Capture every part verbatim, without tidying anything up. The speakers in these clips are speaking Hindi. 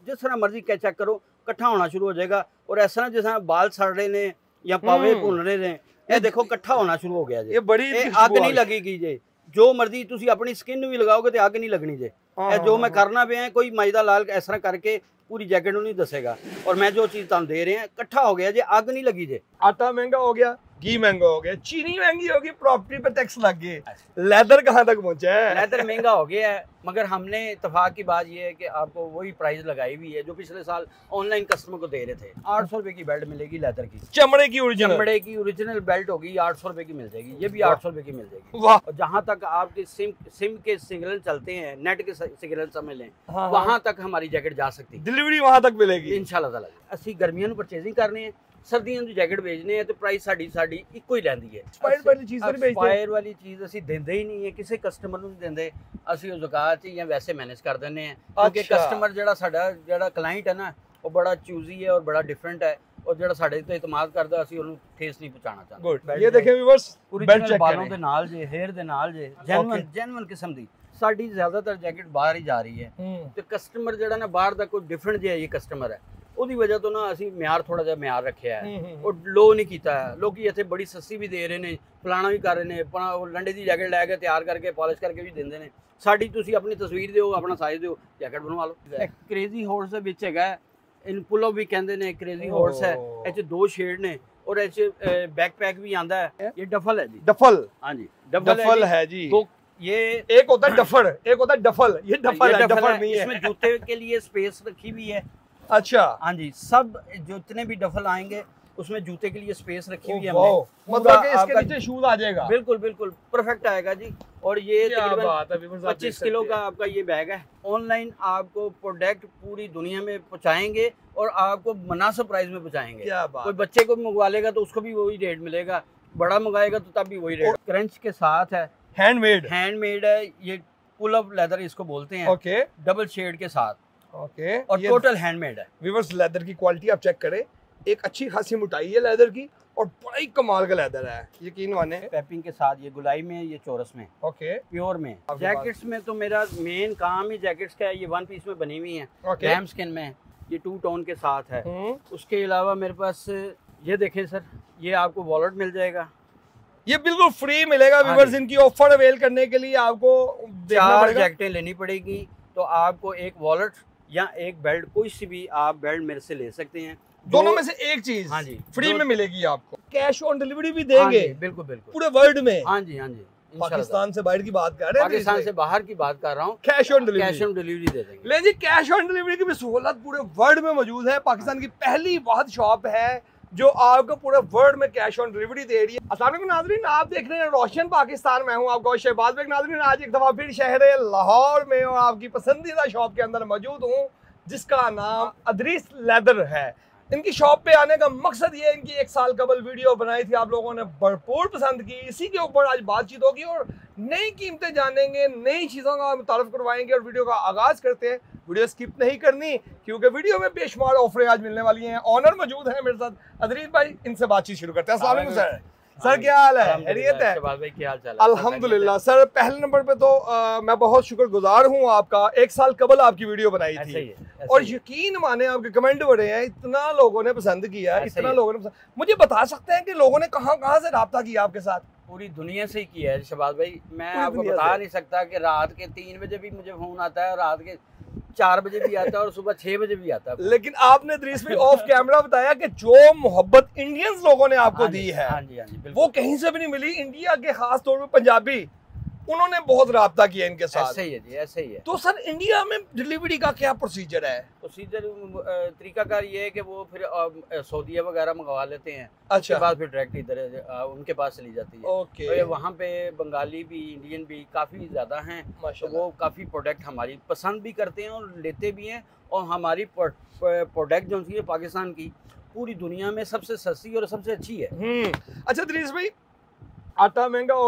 जिस तरह मर्जी क्या चेक करो इकट्ठा होना शुरू हो जाएगा। और इस तरह जिस बाल सड़ रहे ने या पावे भुन रहे ने, ये देखो इकट्ठा होना शुरू हो गया जी। ये बड़ी अग नहीं लगेगी जी, जो मर्जी तुसी अपनी स्किन भी लगाओगे तो अग नहीं लगनी जी। जो मैं करना पे है, कोई माइदा लाल इस तरह करके पूरी जैकेट नहीं दसेगा। और मैं जो चीज तुम दे रहे हैं इकट्ठा हो गया जी, अग नहीं लगी जी। आटा महंगा हो गया, घी महंगा हो गया, चीनी महंगी होगी, प्रॉपर्टी पे टैक्स लग गए, लेदर कहाँ तक पहुंचा है? लेदर महंगा हो गया है, मगर हमने इत्तेफाक की बात ये है कि आपको वही प्राइस लगाई हुई है जो पिछले साल ऑनलाइन कस्टमर को दे रहे थे। आठ सौ रुपए की बेल्ट मिलेगी लेदर की, चमड़े की ओरिजिनल चमड़े की ओरिजिनल बेल्ट होगी, आठ सौ रुपए की मिल जाएगी। ये भी आठ सौ रुपए की मिल जाएगी। वाह। और जहाँ तक आपके सिम सिम के सिग्नल चलते हैं, नेट के सिग्नल समझ लें, हाँ, वहां तक हमारी जैकेट जा सकती है, डिलीवरी वहां तक मिलेगी इंशाल्लाह ताला। असि गर्मियों में परचेजिंग करनी है, सर्दियों की जैकेट भेजने है तो प्राइस साड़ी साड़ी इको ही रहती है। एक्सपायर वाली चीज नहीं भेजते, एक्सपायर वाली चीज ਅਸੀਂ ਦਿੰਦੇ ਹੀ ਨਹੀਂ ਹੈ, ਕਿਸੇ ਕਸਟਮਰ ਨੂੰ ਨਹੀਂ ਦਿੰਦੇ। ਅਸੀਂ ਉਹ ਜ਼ਕਾਤ ਚ ਜਾਂ ਵੈਸੇ ਮੈਨੇਜ ਕਰ ਦਿੰਦੇ ਹਾਂ, ਕਿਉਂਕਿ ਕਸਟਮਰ ਜਿਹੜਾ ਸਾਡਾ ਜਿਹੜਾ ਕਲਾਇੰਟ ਹੈ ਨਾ, ਉਹ ਬੜਾ ਚੂਜ਼ੀ ਹੈ ਔਰ ਬੜਾ ਡਿਫਰੈਂਟ ਹੈ, और ਜਿਹੜਾ ਸਾਡੇ ਤੇ ਇਤਮਾਦ ਕਰਦਾ, ਅਸੀਂ ਉਹਨੂੰ ਠੇਸ ਨਹੀਂ ਪਹੁੰਚਾਉਣਾ ਚਾਹੁੰਦੇ। ਗੁੱਡ। ਇਹ ਦੇਖੇ ਵੀਵਰਸ, बेल्ट चेक बालों ਦੇ ਨਾਲ ਜੇ, हेयर ਦੇ ਨਾਲ ਜੇ, ਜੈਨੂਇਨ ਜੈਨੂਇਨ ਕਿਸਮ ਦੀ ਸਾਡੀ ਜ਼ਿਆਦਾਤਰ ਜੈਕਟ ਬਾਹਰ ਹੀ ਜਾ ਰਹੀ ਹੈ। ਤੇ ਕਸਟਮਰ ਜਿਹੜਾ ਨਾ ਬਾਹਰ ਦਾ ਕੋਈ ਡਿਫਰੈਂਟ ਜਿਹਾ ਇਹ ਕਸਟਮਰ ਹੈ, ਉਹਦੀ ਵਜ੍ਹਾ ਤੋਂ ਨਾ ਅਸੀਂ ਮਿਆਰ ਥੋੜਾ ਜਿਹਾ ਮਿਆਰ ਰੱਖਿਆ ਹੈ, ਉਹ ਲੋ ਨਹੀਂ ਕੀਤਾ ਹੈ। ਲੋਕੀ ਇੱਥੇ ਬੜੀ ਸਸਤੀ ਵੀ ਦੇ ਰਹੇ ਨੇ, ਫਲਾਣਾ ਵੀ ਕਰ ਰਹੇ ਨੇ, ਆਪਣਾ ਉਹ ਲੰਡੇ ਦੀ ਜੈਕਟ ਲੈ ਕੇ ਤਿਆਰ ਕਰਕੇ ਪਾਲਿਸ਼ ਕਰਕੇ ਵੀ ਦਿੰਦੇ ਨੇ। ਸਾਡੀ ਤੁਸੀਂ ਆਪਣੀ ਤਸਵੀਰ ਦਿਓ, ਆਪਣਾ ਸਾਈਜ਼ ਦਿਓ, ਜੈਕਟ ਬਣਵਾ ਲਓ। ਇੱਕ ਕ੍ਰੇਜ਼ੀ ਹੌਰਸ ਦੇ ਵਿੱਚ ਹੈਗਾ, इन पुल भी कहते हैं, क्रेजी हॉर्स है। इस दो शेड ने और इस बैकपैक भी आंदा है। ये डफल है जी, डफल। हाँ जी, डफल, डफल है, है जी। तो ये एक होता है डफर, एक होता है डफल। ये डफल है, डफल नहीं है। इसमें जूते के लिए स्पेस रखी हुई है। अच्छा, हाँ जी, सब जितने भी डफल आएंगे उसमें जूते के लिए स्पेस रखी हुई है। मतलब कि इसके नीचे शूज आ जाएगा। बिल्कुल बिल्कुल परफेक्ट आएगा जी। और ये तकरीबन पच्चीस किलो का आपका ये बैग है। ऑनलाइन आपको प्रोडक्ट पूरी दुनिया में पहुंचाएंगे और आपको मुनासिब प्राइस में पहुंचाएंगे। कोई बच्चे को मंगवा लेगा तो उसको भी वही रेट मिलेगा, बड़ा मंगाएगा तो तब भी वही रेट। क्रंच के साथ है, हैंडमेड हैंडमेड है। ये पुल अप लेदर इसको बोलते हैं। ओके, डबल शेड के साथ। ओके, और टोटल हैंडमेड है। व्यूअर्स, लेदर की क्वालिटी आप चेक करें, एक अच्छी खासी मोटाई है लेदर की और बड़ा ही कमाल का लेदर है, यकीन माने। पैपिंग के साथ, ये गुलाई में, ये चौरस में, ओके, प्योर में। जैकेट्स में तो मेरा मेन काम ही जैकेट्स का है। ये वन पीस में बनी हुई है, लैम स्किन में, ये टू टोन के साथ है। उसके अलावा मेरे पास ये देखें सर, ये आपको वॉलेट मिल जाएगा, ये बिल्कुल फ्री मिलेगा। व्यूअर्स, इनकी ऑफर अवेल करने के लिए आपको चार जैकेटें लेनी पड़ेगी, तो आपको एक वॉलेट या एक बेल्ट, कोई सी भी आप बेल्ट मेरे से ले सकते हैं। दोनों में से एक चीज हाँ जी फ्री में मिलेगी आपको। कैश ऑन डिलीवरी भी देंगे। हाँ बिल्कुल बिल्कुल, पूरे वर्ल्ड में। हाँ जी हाँ जी। पाकिस्तान से बाहर की बात कर रहे हैं, पाकिस्तान से बाहर की बात कर रहा हूँ। Cash on delivery, cash on delivery दे देंगे। ले जी, कैश ऑन डिलीवरी की भी सहूलत पूरे वर्ल्ड में मौजूद है। पाकिस्तान की पहली वाहिद शॉप है जो आपको पूरे वर्ल्ड में कैश ऑन डिलीवरी दे रही है। अस्सलाम वालेकुम नाज़रीन, आप देख रहे हैं रोशन पाकिस्तान। मैं हूं आपका शहबाज बेग। नाज़रीन, आज एक दफा फिर शहर लाहौर में और आपकी पसंदीदा शॉप के अंदर मौजूद हूँ, जिसका नाम अदरीस लेदर है। इनकी शॉप पे आने का मकसद ये है, इनकी एक साल कबल वीडियो बनाई थी, आप लोगों ने भरपूर पसंद की। इसी के ऊपर आज बातचीत होगी और नई कीमतें जानेंगे, नई चीज़ों का मुतारफ करवाएंगे और वीडियो का आगाज़ करते हैं। वीडियो स्किप नहीं करनी, क्योंकि वीडियो में बेशुमार ऑफरें आज मिलने वाली हैं। ऑनर मौजूद है मेरे साथ, अदरीस भाई, इनसे बातचीत शुरू करते हैं। अस्सलाम वालेकुम सर। सर क्या हाल है? खैरियत है? भाई क्या हाल चाल? अल्हम्दुलिल्लाह। सर, पहले नंबर पे तो आ, मैं बहुत शुक्रगुजार हूँ आपका। एक साल कबल आपकी वीडियो बनाई थी और यकीन माने आपके कमेंट बड़े हैं, इतना लोगों ने पसंद किया, इतना लोगों ने पसंद। मुझे बता सकते हैं कि लोगों ने कहाँ कहाँ से राब्ता किया आपके साथ? पूरी दुनिया से ही किया है शहबाज भाई। मैं आपको बता नहीं सकता कि रात के तीन बजे भी मुझे फोन आता है, रात के चार बजे भी आता है और सुबह छह बजे भी आता है। लेकिन आपने अदरीस भाई ऑफ कैमरा बताया कि जो मोहब्बत इंडियंस लोगों ने आपको दी है, हाँ जी, हाँ जी, वो कहीं से भी नहीं मिली। इंडिया के खास तौर पे पंजाबी, उन्होंने बहुत राब्ता किया इनके साथ। ऐसे ही है जी, ऐसे ही है। तो सर, इंडिया में डिलीवरी का क्या प्रोसीजर है? प्रोसीजर तरीकाकार ये है कि वो फिर सऊदीया वगैरह मंगवा लेते हैं। अच्छा। उसके बाद फिर डायरेक्ट इधर उनके पास चली जाती है। ओके। तो वहाँ पे बंगाली भी, इंडियन भी काफ़ी ज़्यादा हैं, तो वो काफ़ी प्रोडक्ट हमारी पसंद भी करते हैं और लेते भी हैं। और हमारी प्रोडक्ट जो है पाकिस्तान की पूरी दुनिया में सबसे सस्ती और सबसे अच्छी है। अच्छा अदरीस भाई, आटा महंगा हो गया,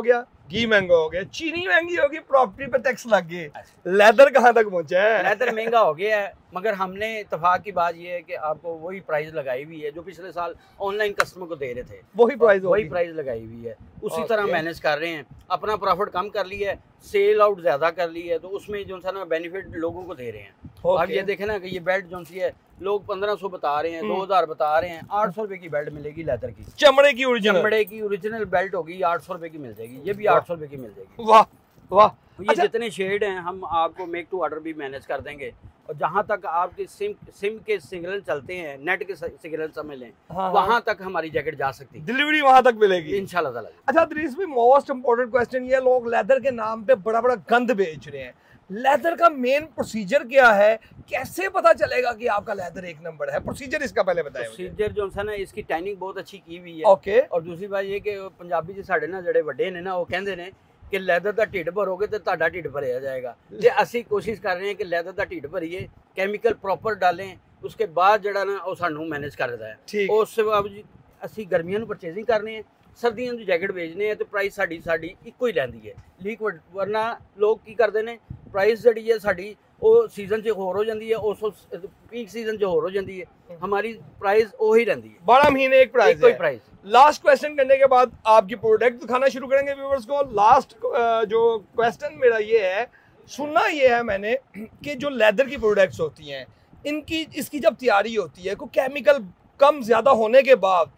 घी महंगा हो गया, चीनी महंगी होगी, प्रॉपर्टी पे टैक्स लग गए, लेदर कहाँ तक पहुंचा है? लेदर महंगा हो गया है, मगर हमने इत्तेफाक की बात ये है कि आपको वही प्राइस लगाई हुई है जो पिछले साल ऑनलाइन कस्टमर को दे रहे थे, वही प्राइस वही प्राइस लगाई हुई है, उसी तरह मैनेज कर रहे हैं। अपना प्रॉफिट कम कर लिया है, सेल आउट ज्यादा कर ली है, तो उसमें जो सा ना बेनिफिट लोगों को दे रहे हैं। अब ये देखे ना कि ये बेल्ट जो सी है लोग पंद्रह सौ बता रहे हैं, दो हजार बता रहे हैं, आठ सौ रुपए की बेल्ट मिलेगी लेदर की, चमड़े की ओरिजिनल चमड़े की ओरिजिनल बेल्ट होगी, आठ सौ रुपए की मिल जाएगी, ये भी आठ सौ रुपए की मिल जाएगी। वाह वाह। ये अच्छा। जितने शेड हैं हम आपको मेक टू ऑर्डर भी मैनेज कर देंगे, और जहाँ तक आपके सिम सिम के सिग्नल चलते हैं, नेट के सिग्नल समझ लें, हाँ, वहाँ तक हमारी जैकेट जा सकती है, डिलीवरी वहां तक मिलेगी इंशाल्लाह ताला। अच्छा दरीस भाई, मोस्ट इंपोर्टेंट क्वेश्चन ये, लोग लेदर के नाम पे बड़ा बड़ा गंद बेच रहे हैं, लेदर का मेन प्रोसीजर क्या है? कैसे पता चलेगा कि आपका लेदर एक नंबर है? प्रोसीजर इसका पहले बताएं। प्रोसीजर जो है ना, इसकी टाइनिंग बहुत अच्छी की हुई है। ओके। और दूसरी बात ये कि पंजाबी जी साढ़े ना जड़े वड्डे ने ना, वो कहते ने कि लेदर का ढिड भरोगे तो ਤੁਹਾਡਾ ढिड भरिया जाएगा, ते ਅਸੀਂ कोशिश कर रहे हैं कि लेदर का ढिड भरिए, केमिकल प्रॉपर डालें, उसके बाद जड़ा ना वो सानू मैनेज करदा है। ठीक। ਉਸ ਤੋਂ ਬਾਅਦ ਜੀ ਅਸੀਂ ਗਰਮੀਆਂ ਨੂੰ ਪਰਚੇਸਿੰਗ ਕਰਨੇ ਹੈ, ਸਰਦੀਆਂ ਦੀ ਜੈਕਟ ਵੇਚਨੇ ਹੈ, ਤੇ ਪ੍ਰਾਈਸ ਸਾਡੀ ਸਾਡੀ ਇੱਕੋ ਹੀ ਲੈਂਦੀ ਹੈ ਲਿਕਵਿਡ, ਵਰਨਾ ਲੋਕ ਕੀ ਕਰਦੇ ਨੇ, ਪ੍ਰਾਈਸ ਜਿਹੜੀ ਹੈ ਸਾਡੀ ਉਹ ਸੀਜ਼ਨ 'ਚ ਹੋਰ ਹੋ ਜਾਂਦੀ ਹੈ, ਉਸ ਪੀਕ ਸੀਜ਼ਨ 'ਚ ਹੋਰ ਹੋ ਜਾਂਦੀ ਹੈ, हमारी प्राइस वही रहती है, बारह महीने एक प्राइस कोई प्राइस। लास्ट क्वेश्चन करने के बाद आपकी प्रोडक्ट दिखाना शुरू करेंगे व्यूअर्स को। लास्ट जो क्वेश्चन मेरा ये है, सुनना ये है मैंने कि जो लेदर की प्रोडक्ट्स होती हैं, इनकी इसकी जब तैयारी होती है, कोई केमिकल कम ज़्यादा होने के बाद,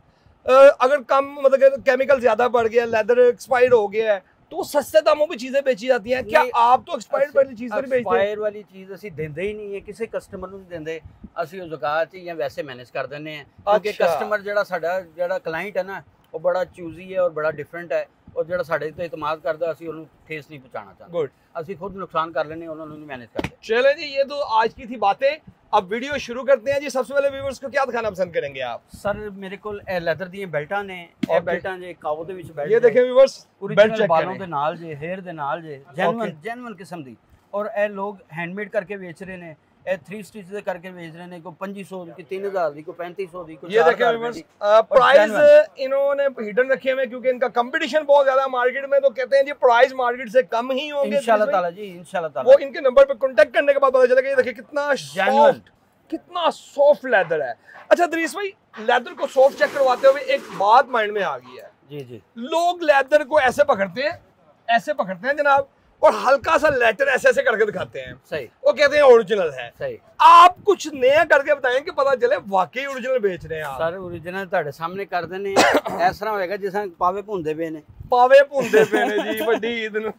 अगर कम मतलब केमिकल ज़्यादा बढ़ गया, लेदर एक्सपायर्ड हो गया है, तो सस्ते दामों पे चीजें बेची जाती हैं। क्या आप तो एक्सपायर्ड वाली चीज नहीं बेचते? एक्सपायर वाली चीज ਅਸੀਂ ਦਿੰਦੇ ਹੀ ਨਹੀਂ ਹੈ, ਕਿਸੇ ਕਸਟਮਰ ਨੂੰ ਨਹੀਂ ਦਿੰਦੇ, ਅਸੀਂ ਉਹ ਜ਼ਕਾਤ ਜਾਂ ਵੈਸੇ ਮੈਨੇਜ ਕਰ ਦਿੰਦੇ ਹਾਂ, ਕਿਉਂਕਿ ਕਸਟਮਰ ਜਿਹੜਾ ਸਾਡਾ ਜਿਹੜਾ ਕਲਾਇੰਟ ਹੈ ਨਾ, ਉਹ ਬੜਾ ਚੂਜ਼ੀ ਹੈ ਔਰ ਬੜਾ ਡਿਫਰੈਂਟ ਹੈ, और ਜਿਹੜਾ ਸਾਡੇ ਤੇ ਇਤਮਾਦ ਕਰਦਾ, ਅਸੀਂ ਉਹਨੂੰ ਠੇਸ ਨਹੀਂ ਪਹੁੰਚਾਉਣਾ ਚਾਹੁੰਦੇ। गुड। ਅਸੀਂ ਖੁਦ ਨੁਕਸਾਨ ਕਰ ਲੈਣੇ, ਉਹਨਾਂ ਨੂੰ ਨਹੀਂ ਮੈਨੇਜ ਕਰਦੇ। चले जी, ये तो आज की थी बातें। अब वीडियो शुरू करते हैं जी। सबसे पहले व्यूअर्स को क्या दिखाना पसंद करेंगे आप? सर मेरे को ਲੈਦਰ ਦੀਆਂ ਬੈਲਟਾਂ ਨੇ, ਇਹ ਬੈਲਟਾਂ ਜੇ ਕਾਬੂ ਦੇ ਵਿੱਚ ਬੈਲਟ, ये देखें व्यूअर्स, बेल्ट चेक बालों ਦੇ ਨਾਲ ਜੇ, हेयर ਦੇ ਨਾਲ ਜੇ, ਜੈਨੂਇਨ ਜੈਨੂਇਨ किस्म ਦੀ, और ਇਹ ਲੋग हैंडमेड करके बेच रहे ने, ਇਹ थ्री स्टिच ਦੇ ਕਰਕੇ ਵੇਚ ਰਹੇ ਨੇ, ਕੋਈ पच्चीस सौ ਦੀ, तीन हज़ार ਦੀ, कोई पैंतीस सौ ਦੀ, कोई ये देखें व्यूअर्स, प्राइस इन्होंने हिडन रखे हुए क्योंकि इनका कंपटीशन बहुत ज्यादा मार्केट में, तो कहते हैं जी प्राइस मार्केट से कम ही होंगे इंशाल्लाह ताला जी, इंशाल्लाह ताला। वो इनके नंबर पे कांटेक्ट करने के बाद पता चलेगा। ये देखिए कितना सॉफ्ट, कितना सॉफ्ट लेदर है। अच्छा दरीस भाई, लेदर को सॉफ्ट चेक करवाते हुए एक बात माइंड में आ गई है। जी जी। लोग लेदर को ऐसे पकड़ते हैं, ऐसे पकड़ते हैं जनाब, और हल्का सा लेटर ऐसे ऐसे करके दिखाते हैं, सही, वो कहते हैं ओरिजिनल है। सही। आप कुछ नया करके बताएं कि पता चले वाकई ओरिजिनल बेच रहे हैं आप। सर ओरिजिनल ਤੁਹਾਡੇ ਸਾਹਮਣੇ ਕਰ ਦਿੰਨੇ, ਇਸ ਤਰ੍ਹਾਂ ਹੋਏਗਾ ਜਿਸ ਤਰ੍ਹਾਂ ਪਾਵੇ ਭੁੰਦੇ ਪਏ ਨੇ, पावे भुंदे पे ने जी बड़ी ईद नु।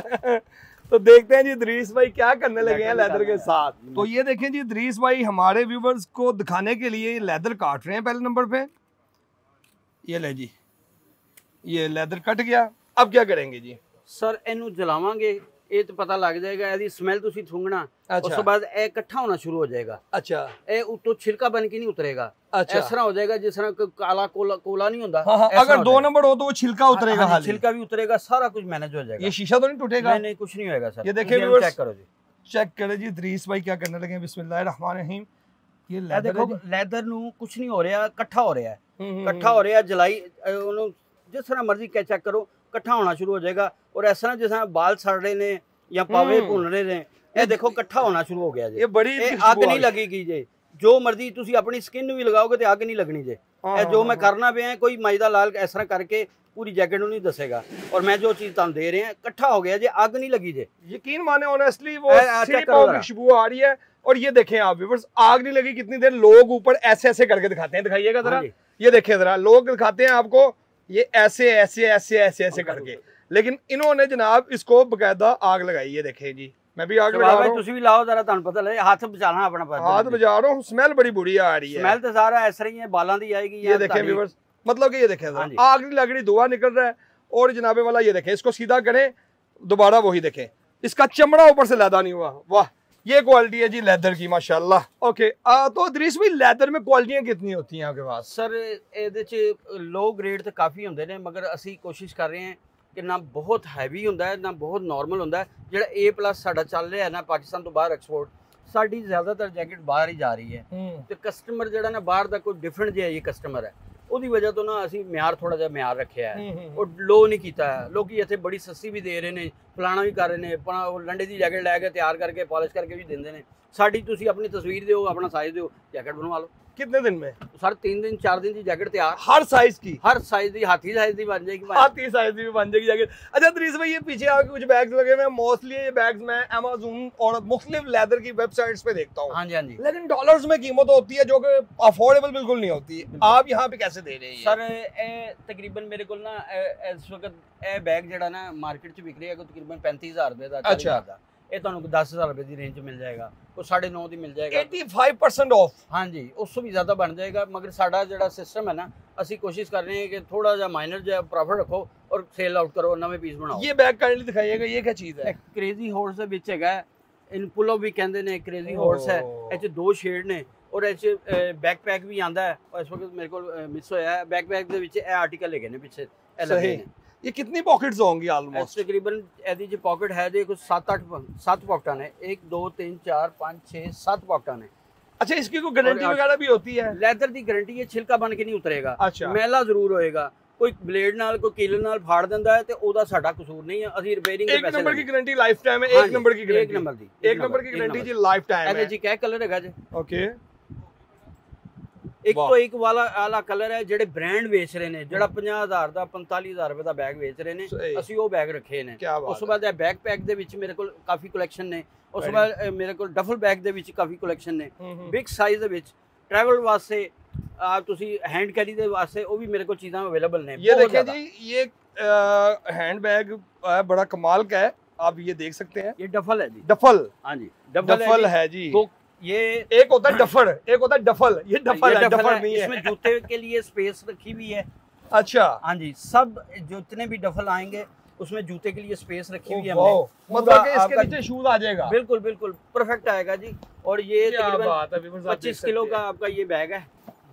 तो देखते हैं जी दरीस भाई क्या करने लगे हैं लेदर के साथ। तो ये देखें जी, दरीस भाई हमारे व्यूवर्स को दिखाने के लिए लेदर काट रहे हैं पहले नंबर पे। ये ले जी, ये लेदर कट गया, अब क्या करेंगे जी? सर ਇਹਨੂੰ ਜਲਾਵਾਂਗੇ, ਇਹ ਤਾਂ ਪਤਾ ਲੱਗ ਜਾਏਗਾ, ਇਹਦੀ ਸਮੈਲ ਤੁਸੀਂ ਸੁੰਘਣਾ, ਉਸ ਤੋਂ ਬਾਅਦ ਇਹ ਇਕੱਠਾ ਹੋਣਾ ਸ਼ੁਰੂ ਹੋ ਜਾਏਗਾ। अच्छा। ਇਹ ਉੱਤੋਂ ਛਿਲਕਾ ਬਣ ਕੇ ਨਹੀਂ ਉਤਰੇਗਾ। अच्छा। ਇਸ ਤਰ੍ਹਾਂ ਹੋ ਜਾਏਗਾ ਜਿਸ ਤਰ੍ਹਾਂ ਕੋਈ ਕਾਲਾ ਕੋਲਾ ਕੋਲਾ नहीं ਹੁੰਦਾ। हाँ हाँ, अगर दो नंबर हो तो वो छिलका उतरेगा, हाँ, छिलका भी उतरेगा, सारा कुछ मैनेज हो जाएगा। ये शीशा तो नहीं टूटेगा? नहीं नहीं, कुछ नहीं होएगा सर। ये देखें व्यूअर्स, चेक करो जी, चेक करें जी। दरीस भाई क्या करने लगे? बिस्मिल्लाहिर्रहमानिर्रहीम। ये ਇਹ लेदर देखो ਲੈਦਰ ਨੂੰ ਕੁਝ ਨਹੀਂ ਹੋ ਰਿਹਾ, ਇਕੱਠਾ ਹੋ ਰਿਹਾ ਹੈ, ਇਕੱਠਾ ਹੋ ਰਿਹਾ, ਜਲਾਈ ਉਹਨੂੰ ਜਿਸ ਤਰ੍ਹਾਂ ਮਰਜ਼ੀ ਚੈੱਕ ਕਰੋ, ਇਕੱਠਾ ਹੋਣਾ ਸ਼ੁਰੂ ਹੋ ਜਾਏਗਾ। ਔਰ ਇਸ ਤਰ੍ਹਾਂ ਜਿਸ ਤਰ੍ਹਾਂ ਬਾਲ ਸੜ ਰਹੇ ਨੇ ਜਾਂ ਪਾਵੇ ਭੁੰਨ ਰਹੇ ਨੇ, ਇਹ ਦੇਖੋ ਇਕੱਠਾ ਹੋਣਾ ਸ਼ੁਰੂ ਹੋ ਗਿਆ ਜੀ। ਇਹ ਬੜੀ ਅੱਗ ਨਹੀਂ ਲੱਗੇਗੀ ਜੀ, ਜੋ ਮਰਜ਼ੀ ਤੁਸੀਂ ਆਪਣੀ ਸਕਿਨ ਨੂੰ ਵੀ ਲਗਾਓਗੇ ਤੇ ਅੱਗ ਨਹੀਂ ਲੱਗਣੀ ਜੀ। ਇਹ ਜੋ ਮੈਂ ਕਰਨਾ ਪਿਆ, ਕੋਈ ਮਜਦਾ ਲਾਲ ਇਸ ਤਰ੍ਹਾਂ ਕਰਕੇ पूरी जैकेट नहीं दसेगा, और मैं जो चीज तुम दे रहे हैं इकट्ठा हो गया जी, आग नहीं लगी जी। यकीन माने ऑनेस्टली वो की खुशबू आ रही है। और ये देखें आप व्यूअर्स, आग नहीं लगी कितनी देर, लोग ऊपर ऐसे ऐसे करके दिखाते हैं, दिखाइएगा जरा। ये देखें जरा, लोग दिखाते हैं आपको ये ऐसे ऐसे ऐसे ऐसे ऐसे करके, लेकिन इन्होंने जनाब इसको बकायदा आग लगाई। ये देखें जी, मैं भी आग लगा रहा हूं, तुसी भी लाओ जरा, तुहानू पता लगे, हाथ बचाना अपना, हाथ बचा रहा हूं। स्मेल बड़ी बुरी आ रही है, स्मेल तो सारा ऐसा ही है, बालां दी आएगी। ये देखें व्यूअर्स, मतलब कि ये देखें आग नहीं लग रही, धुआं निकल रहा है। और जनाबे वाला ये देखें, इसको सीधा करें दोबारा, वही देखें, इसका चमड़ा ऊपर से लैदा नहीं हुआ। वाह, ये क्वालिटी है जी लेदर की, माशाल्लाह। ओके, आ, तो दरीस भाई लेदर में क्वालिटियां कितनी होती हैं आपके पास? सर ਇਹਦੇ ਚ लो ग्रेड तो काफ़ी ਹੁੰਦੇ ਨੇ, मगर ਅਸੀਂ ਕੋਸ਼ਿਸ਼ ਕਰ ਰਹੇ ਹਾਂ ਕਿ ਨਾ ਬਹੁਤ ਹੈਵੀ ਹੁੰਦਾ ਹੈ, ਨਾ ਬਹੁਤ ਨਾਰਮਲ ਹੁੰਦਾ ਹੈ। ਜਿਹੜਾ A ਪਲੱਸ ਸਾਡਾ ਚੱਲ ਰਿਹਾ ਹੈ ਨਾ ਪਾਕਿਸਤਾਨ ਤੋਂ ਬਾਹਰ ਐਕਸਪੋਰਟ, ਸਾਡੀ ਜ਼ਿਆਦਾਤਰ ਜੈਕਟ ਬਾਹਰ ਹੀ ਜਾ ਰਹੀ ਹੈ, ਤੇ ਕਸਟਮਰ ਜਿਹੜਾ ਨਾ ਬਾਹਰ ਦਾ ਕੋਈ ਡਿਫਰੈਂਟ ਜਿਹਾ ਇਹ ਕਸਟਮਰ ਹੈ, ਉਹਦੀ ਵਜ੍ਹਾ ਤੋਂ ਨਾ ਅਸੀਂ ਮਿਆਰ ਥੋੜਾ ਜਿਹਾ ਮਿਆਰ ਰੱਖਿਆ ਹੈ ਉਹ ਲੋ ਨਹੀਂ ਕੀਤਾ ਹੈ। ਲੋਕੀ ਇੱਥੇ ਬੜੀ ਸਸਤੀ ਵੀ ਦੇ ਰਹੇ ਨੇ, ਫਲਾਣਾ ਵੀ ਕਰ ਰਹੇ ਨੇ, ਆਪਣਾ ਉਹ ਲੰਡੇ ਦੀ ਜੈਕਟ ਲੈ ਕੇ ਤਿਆਰ ਕਰਕੇ ਪਾਲਿਸ਼ ਕਰਕੇ ਵੀ ਦਿੰਦੇ ਨੇ। ਸਾਡੀ ਤੁਸੀਂ ਆਪਣੀ ਤਸਵੀਰ ਦਿਓ, ਆਪਣਾ ਸਾइज ਦਿਓ, ਜੈਕਟ बनवा लो। कितने दिन में? सर तीन दिन चार दिन की जैकेट तैयार, हर साइज की, हर साइज की, हाथी साइज की बन जाएगी, हाथी साइज की बन जाएगी जैकेट। अच्छा दरीस भाई, ये पीछे आपके कुछ बैग्स लगे हुए हैं, मोस्टली ये बैग्स मैं अमेज़न और मुख्तलिफ लेदर की वेबसाइट्स पे देखता हूँ। हाँ जी हाँ जी। लेकिन डॉलर्स में कीमत होती है जो कि अफोर्डेबल बिल्कुल नहीं होती। आप यहाँ पे कैसे दे रहे हैं? सर ए तकरीबन मेरे को ना इस वक्त ए बैग जड़ा ना मार्केट च बिक रही है तकरीबन पैंतीस हज़ार रुपए का। अच्छा, ये ਤੁਹਾਨੂੰ दस हज़ार रुपए की रेंज मिल जाएगा, वो साढ़े नौ की मिल जाएगा, पचासी परसेंट ऑफ। हाँ जी, उससे भी ज़्यादा बन जाएगा। मगर साडा जो सिस्टम है ना, ਅਸੀਂ कोशिश कर रहे हैं कि थोड़ा जा माइनर जो प्रॉफिट रखो और सेल आउट करो, नवे पीस बनाओ। ये बैग काइंडली दिखाइएगा, ये क्या चीज़ है? क्रेजी हॉर्स ਦੇ ਵਿੱਚ ਹੈਗਾ, इन पुल अप भी कहते हैं, क्रेजी हॉर्स है। ਇਹ 'ਚ ਦੋ ਸ਼ੇਡ ਨੇ और ਇਹ 'ਚ बैकपैक भी आंदा है। और इस वक्त मेरे को मिस होया है बैकपैक ਦੇ ਵਿੱਚ ਇਹ ਆर्टिकल ਹੈਗੇ ਨੇ ਪਿੱਛੇ ਇਹ ਲੱਗੇ ਨੇ। ये कितनी पॉकेट्स होंगी ऑलमोस्ट? तकरीबन ਇਹਦੀ जो पॉकेट है जो कुछ सात आठ सात पॉकेटां ने, एक दो तीन चार पाँच छः सात पॉकेटां ने। अच्छा, इसकी कोई गारंटी वगैरह भी होती है? लेदर की गारंटी है, छिलका बन के नहीं उतरेगा। अच्छा, मैला जरूर होएगा, कोई ब्लेड नाल कोई कील नाल फाड़ दिंदा है ते ओदा साडा कसूर नहीं है, ਅਸੀਂ रिपेयरिंग के पैसे। एक पैसे नंबर की गारंटी लाइफ टाइम है, एक नंबर की गारंटी, एक नंबर दी, एक नंबर की गारंटी जी लाइफ टाइम है। ਇਹਦੇ ਜੀ ਕਿਹ ਕਲਰ ਹੈਗਾ ਜੀ? ओके, ਇੱਕ ਤੋਂ ਇੱਕ ਵਾਲਾ ਆਲਾ ਕਲਰ ਹੈ ਜਿਹੜੇ ਬ੍ਰਾਂਡ ਵੇਚ ਰਹੇ ਨੇ, ਜਿਹੜਾ ਪੰਜਾਹ ਹਜ਼ਾਰ ਦਾ ਪੰਤਾਲੀ ਹਜ਼ਾਰ ਰੁਪਏ ਦਾ ਬੈਗ ਵੇਚ ਰਹੇ ਨੇ, ਅਸੀਂ ਉਹ ਬੈਗ ਰੱਖੇ ਨੇ। ਉਸ ਤੋਂ ਬਾਅਦ ਇਹ ਬੈਕ ਪੈਕ ਦੇ ਵਿੱਚ ਮੇਰੇ ਕੋਲ ਕਾਫੀ ਕਲੈਕਸ਼ਨ ਨੇ। ਉਸ ਤੋਂ ਬਾਅਦ ਮੇਰੇ ਕੋਲ ਡਫਲ ਬੈਗ ਦੇ ਵਿੱਚ ਕਾਫੀ ਕਲੈਕਸ਼ਨ ਨੇ, ਬਿਗ ਸਾਈਜ਼ ਦੇ ਵਿੱਚ ट्रैवल वास्ते आप तुसी हैंड कैरी दे वास्ते वो भी मेरे को चीज़ां अवेलेबल ने। ये देखिए जी, ये हैंड बैग बड़ा कमाल का है, आप ये देख सकते हैं। ये डफल है जी, डफल। हाँ जी, डफल है जी। तो ये एक होता है डफर, एक होता है डफल, ये डफल है, डफल नहीं है। इसमें जूते के लिए स्पेस रखी हुई है। अच्छा, हाँ जी, सब जितने भी डफल आएंगे उसमें जूते के लिए स्पेस रखी हुई है हमने। मतलब कि इसके नीचे शूज आ जाएगा। बिल्कुल बिल्कुल परफेक्ट आएगा जी। और ये तकरीबन पच्चीस किलो का आपका ये बैग है,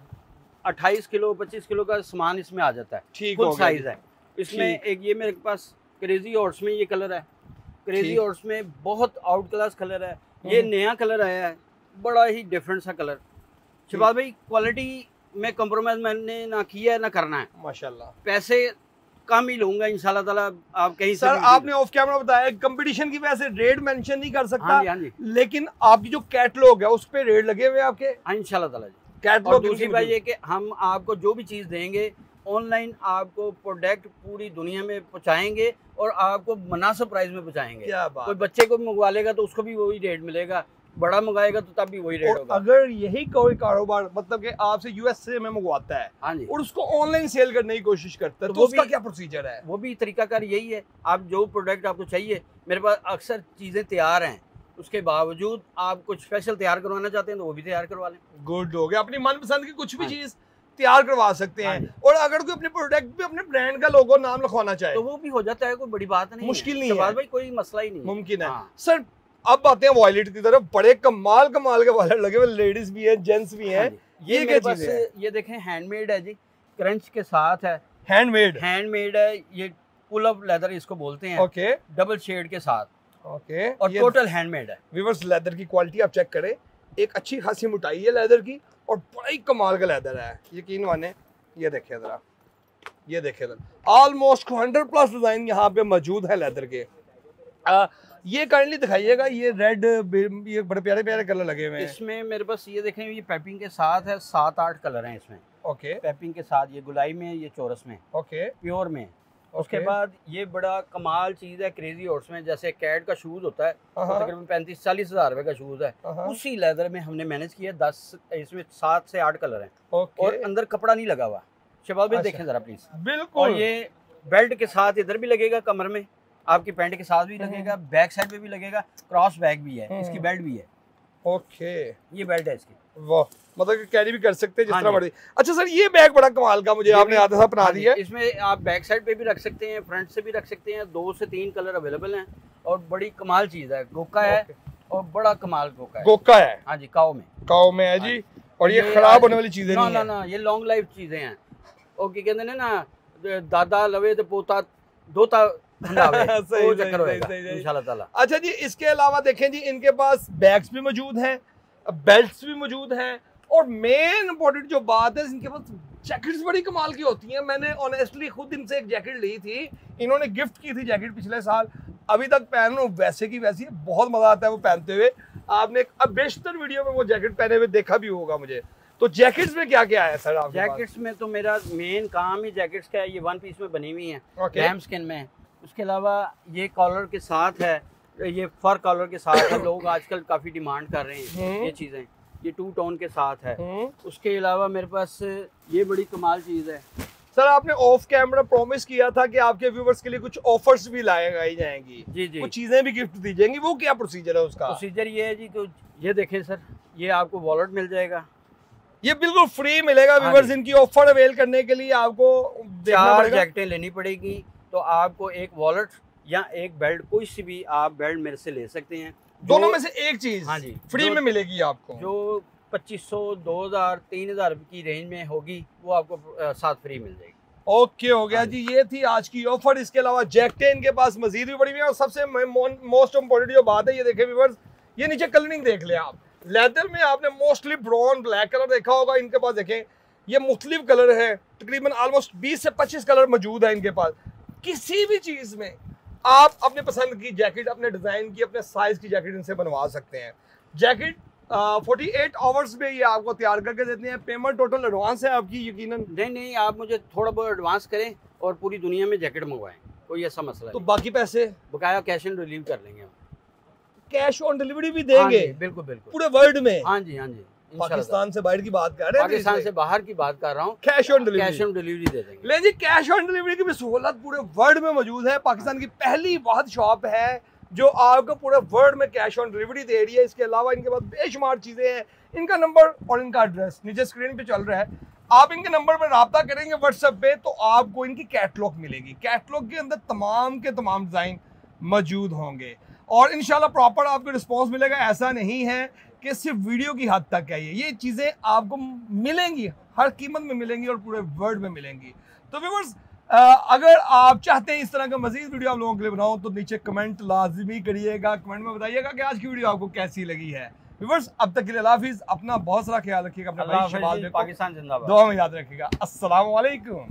अट्ठाईस किलो पच्चीस किलो का सामान इसमें आ जाता है। ठीक फुल साइज है इसमें। एक ये मेरे पास क्रेजी हॉर्स में ये कलर है, क्रेजी हॉर्स में बहुत आउट क्लास कलर है। ये नया कलर आया है, बड़ा ही डिफरेंट सा कलर। शहबाज भाई, क्वालिटी में कंप्रोमाइज मैंने ना किया है ना करना है, माशाल्लाह। पैसे कम ही लूंगा इंशाल्लाह ताला। आप कहीं सर, आपने ऑफ कैमरा बताया कंपटीशन की वजह से रेट मेंशन नहीं कर सकता। हाँ जी, हाँ जी। लेकिन आपकी जो कैटलॉग है उस पे रेट लगे हुए आपके? हाँ इंशाल्लाह ताला जी। कैटलॉग। दूसरी बात ये कि हम आपको जो भी चीज़ देंगे ऑनलाइन आपको प्रोडक्ट पूरी दुनिया में पहुंचाएंगे और आपको मुनासिब प्राइस में पहुंचाएंगे। क्या बात। कोई बच्चे को मंगवा लेगा तो उसको भी वही रेट मिलेगा, बड़ा मंगाएगा तो तब भी वही रेट होगा। अगर यही कोई कारोबार मतलब कि आपसे यूएसए में मंगवाता है, हाँ जी, और उसको ऑनलाइन सेल करने की कोशिश करता है, तो, तो उसका क्या प्रोसीजर है? वो भी तरीकाकार यही है। आप जो प्रोडक्ट आपको चाहिए, मेरे पास अक्सर चीज़ें तैयार हैं, उसके बावजूद आप कुछ स्पेशल तैयार करवाना चाहते हैं तो वो भी तैयार करवा लें। गुड हो गया, अपनी मनपसंद की कुछ भी चीज़ तैयार करवा सकते हैं। और अगर कोई अपने प्रोडक्ट पे अपने ब्रांड का लोगो नाम लिखवाना चाहे तो वो भी हो जाता है, कोई बड़ी बात नहीं, मुश्किल नहीं है भाई, कोई मसला ही नहीं, मुमकिन है। सर अब आते हैं वॉलेट की तरफ। बड़े कमाल कमाल के वॉलेट लगे हुए, लेडीज भी हैं, जेंट्स भी हैं। ये क्या चीज़ है? ये देखें, हैंडमेड है जी, क्रंच के साथ है। हैंडमेड हैंडमेड है, ये पुल अप लेदर इसको बोलते हैं। ओके, डबल शेड के साथ। ओके, और टोटल हैंडमेड है। व्यूअर्स, लेदर की क्वालिटी आप चेक करें, एक अच्छी खासी मोटाई है लेदर की और बड़ा ही कमाल का लेदर है, यकीन माने। ये देखिए जरा, ये देखिए जरा, ऑलमोस्ट हंड्रेड प्लस डिजाइन यहाँ पे मौजूद है लेदर के। आ, ये काइंडली दिखाइएगा, ये रेड, ये बड़े प्यारे प्यारे कलर लगे हुए हैं इसमें। मेरे पास ये देखें, ये पैपिंग के साथ है, सात आठ कलर हैं इसमें। ओके, पैपिंग के साथ, ये गुलाई में, ये चौरस में, ओके, प्योर में। उसके बाद ये बड़ा कमाल चीज़ है क्रेजी हॉर्स में, जैसे कैट का शूज होता है, तकरीबन पैंतीस चालीस हजार रुपए का शूज है, उसी लेदर में हमने मैनेज किया। दस इसमें सात से आठ कलर हैं और अंदर कपड़ा नहीं लगा हुआ। शहबाज भाई देखें जरा प्लीज। बिल्कुल। और ये बेल्ट के साथ इधर भी लगेगा, कमर में, आपकी पैंट के साथ भी लगेगा, बैक साइड पे भी लगेगा, क्रॉस बैक भी है, इसकी बेल्ट भी है। ओके, ये बेल्ट है इसकी। वाह, मतलब कि कैरी भी कर सकते हैं जिस तरह मर्जी। अच्छा सर, ये बैग बड़ा कमाल का मुझे आपने आधा सा बना दिया। इसमें आप बैक साइड पे भी रख सकते हैं, फ्रंट से भी रख सकते हैं, दो से तीन कलर अवेलेबल हैं और बड़ी कमाल चीज़ है। गोका है और बड़ा कमाल गोका है। गोका है, हाँ जी, काओ में, काओ में है जी। और ये खराब होने वाली चीजें नहीं है। ना ना, ये लॉन्ग लाइफ चीजें हैं। ओ की कहते हैं ना, दादा लवे तो पोता दोता वो चक्कर होएगा इंशाल्लाह ताला। अच्छा जी, इसके अलावा देखें जी, इनके पास बैग्स भी मौजूद हैं, बेल्ट्स भी मौजूद हैं, और मेन इंपॉर्टेंट जो बात है, इनके पास जैकेट्स बड़ी कमाल की होती हैं। मैंने ऑनेस्टली खुद इनसे एक जैकेट ली थी, इन्होंने गिफ्ट की थी जैकेट पिछले साल, अभी तक पहन रहा हूं, वैसे की वैसी है, बहुत मजा आता है वो पहनते हुए। आपने एक अब बेशतर वीडियो में वो जैकेट पहने हुए देखा भी होगा मुझे। तो जैकेट्स में क्या क्या है सर आपके पास? जैकेट्स में तो मेरा मेन काम ही जैकेट्स का है, ये वन पीस में बनी हुई है, Okay. लैम स्किन में। उसके अलावा ये कॉलर के साथ है, ये फर कॉलर के साथ है, लोग आजकल काफी डिमांड कर रहे हैं ये चीजें, ये टू टोन के साथ है। उसके अलावा मेरे पास ये बड़ी कमाल चीज है सर, आपने ऑफ कैमरा प्रॉमिस किया था कि आपके व्यूवर्स के लिए कुछ ऑफर्स भी लगाई जाएंगी, जी जी, कुछ चीजें भी गिफ्ट दी जाएंगी, वो क्या प्रोसीजर है उसका? प्रोसीजर ये है जी, तो ये देखें सर, ये आपको वॉलेट मिल जाएगा, ये बिल्कुल फ्री मिलेगा व्यूवर्स। इनकी ऑफर अवेल करने के लिए आपको चार जैकेटें लेनी पड़ेगी, तो आपको एक वॉलेट या एक बेल्ट, कोई सी भी आप बेल्ट मेरे से ले सकते हैं, दोनों में से एक चीज हाँ जी फ्री में मिलेगी आपको, जो पच्चीस सौ दो हजार तीन हजार की रेंज में होगी, वो आपको साथ फ्री मिल जाएगी। ओके हो गया जी, ये थी आज की ऑफर। इसके अलावा जैकेटें इनके पास मजीद भी बड़ी हुई है, और सबसे मोस्ट इम्पोर्टेंट जो बात है, ये देखें व्यूवर्स, ये नीचे कलरिंग देख ले आप। लेदर में आपने मोस्टली ब्राउन ब्लैक कलर देखा होगा, इनके पास देखें ये मुख्तलिफ कलर है, तकरीबन ऑलमोस्ट बीस से पच्चीस कलर मौजूद है इनके पास। किसी भी चीज में आप अपने पसंद की जैकेट, अपने डिजाइन की, अपने साइज की जैकेट इनसे बनवा सकते हैं। जैकेट फोर्टी एट आवर्स में ये आपको तैयार करके देते हैं। पेमेंट टोटल एडवांस है आपकी यकीनन? नहीं नहीं, आप मुझे थोड़ा बहुत एडवांस करें और पूरी दुनिया में जैकेट मंगवाएं, कोई ऐसा मसला तो नहीं। बाकी पैसे बकाया कैश ऑन डिलीवर कर लेंगे हम, कैश ऑन डिलीवरी भी हाँ देंगे? जी, बिल्कुल बिल्कुल, पूरे वर्ल्ड में? हाँ जी हाँ जी, पाकिस्तान से बाहर की बात कर रहे हैं? पाकिस्तान से बाहर की बात कर रहा हूँ, cash on delivery, cash on delivery दे देंगे। ले जी, कैश ऑन डिलीवरी की भी सहूलत पूरे वर्ल्ड में मौजूद है। पाकिस्तान की पहली वाहिद शॉप है जो आपको पूरे वर्ल्ड में कैश ऑन डिलीवरी दे रही है। इसके अलावा इनके पास बेशुमार चीजें हैं। इनका नंबर और इनका एड्रेस नीचे स्क्रीन पे चल रहा है, आप इनके नंबर पर रब्ता करेंगे व्हाट्सएप पे, तो आपको इनकी कैटलॉग मिलेगी। कैटलॉग के अंदर तमाम के तमाम डिजाइन मौजूद होंगे और इंशाल्लाह प्रॉपर आपको रिस्पॉन्स मिलेगा। ऐसा नहीं है कि सिर्फ वीडियो की हद तक है, ये ये चीज़ें आपको मिलेंगी, हर कीमत में मिलेंगी और पूरे वर्ल्ड में मिलेंगी। तो व्यूअर्स, अगर आप चाहते हैं इस तरह का मजीद वीडियो आप लोगों के लिए बनाऊं, तो नीचे कमेंट लाजमी करिएगा, कमेंट में बताइएगा कि आज की वीडियो आपको कैसी लगी है। व्यूअर्स, अब तक के लिए अल्लाह हाफिज़, अपना बहुत सारा ख्याल रखिएगा, अपने भाई शहबाज को पाकिस्तान जिंदाबाद दुआ में याद रखिएगा। अस्सलाम वालेकुम।